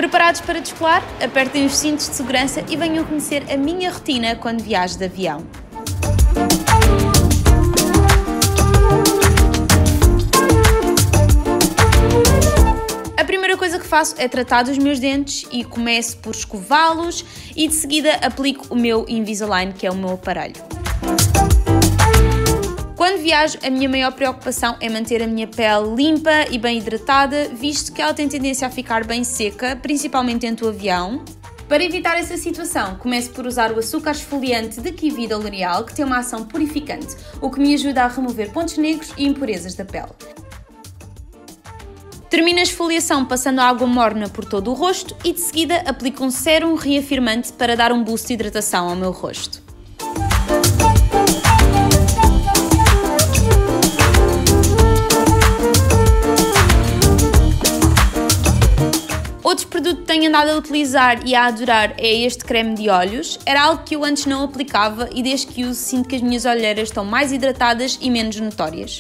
Preparados para descolar? Apertem os cintos de segurança e venham conhecer a minha rotina quando viajo de avião. A primeira coisa que faço é tratar dos meus dentes e começo por escová-los e de seguida aplico o meu Invisalign, que é o meu aparelho. Quando viajo, a minha maior preocupação é manter a minha pele limpa e bem hidratada, visto que ela tem tendência a ficar bem seca, principalmente dentro do avião. Para evitar essa situação, começo por usar o açúcar esfoliante da Kiwi da L'Oréal, que tem uma ação purificante, o que me ajuda a remover pontos negros e impurezas da pele. Termino a esfoliação passando água morna por todo o rosto e de seguida aplico um sérum reafirmante para dar um boost de hidratação ao meu rosto. Outro produto que tenho andado a utilizar e a adorar é este creme de olhos. Era algo que eu antes não aplicava e desde que uso sinto que as minhas olheiras estão mais hidratadas e menos notórias.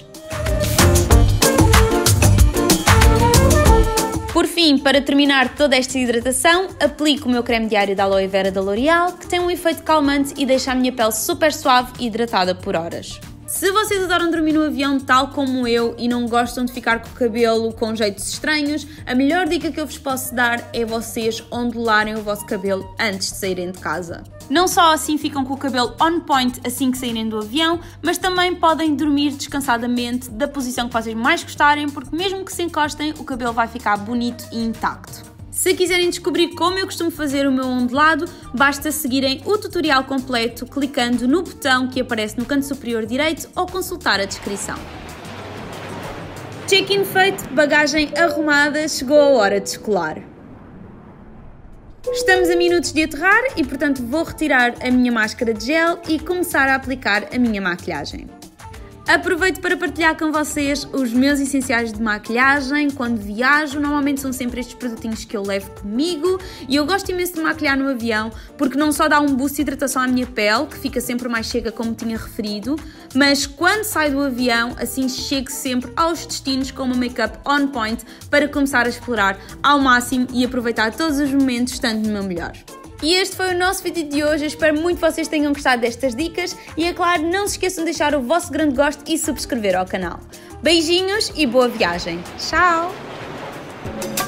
Por fim, para terminar toda esta hidratação, aplico o meu creme diário da Aloe Vera da L'Oréal, que tem um efeito calmante e deixa a minha pele super suave e hidratada por horas. Se vocês adoram dormir no avião tal como eu e não gostam de ficar com o cabelo com jeitos estranhos, a melhor dica que eu vos posso dar é vocês ondularem o vosso cabelo antes de saírem de casa. Não só assim ficam com o cabelo on point assim que saírem do avião, mas também podem dormir descansadamente da posição que vocês mais gostarem, porque mesmo que se encostem, o cabelo vai ficar bonito e intacto. Se quiserem descobrir como eu costumo fazer o meu ondulado, basta seguirem o tutorial completo clicando no botão que aparece no canto superior direito ou consultar a descrição. Check-in feito, bagagem arrumada, chegou a hora de descolar. Estamos a minutos de aterrar e, portanto, vou retirar a minha máscara de gel e começar a aplicar a minha maquilhagem. Aproveito para partilhar com vocês os meus essenciais de maquilhagem. Quando viajo, normalmente são sempre estes produtinhos que eu levo comigo e eu gosto imenso de maquilhar no avião porque não só dá um boost de hidratação à minha pele, que fica sempre mais seca como tinha referido, mas quando saio do avião, assim chego sempre aos destinos com uma make-up on point para começar a explorar ao máximo e aproveitar todos os momentos estando no meu melhor. E este foi o nosso vídeo de hoje, eu espero muito que vocês tenham gostado destas dicas e é claro, não se esqueçam de deixar o vosso grande gosto e subscrever ao canal. Beijinhos e boa viagem! Tchau!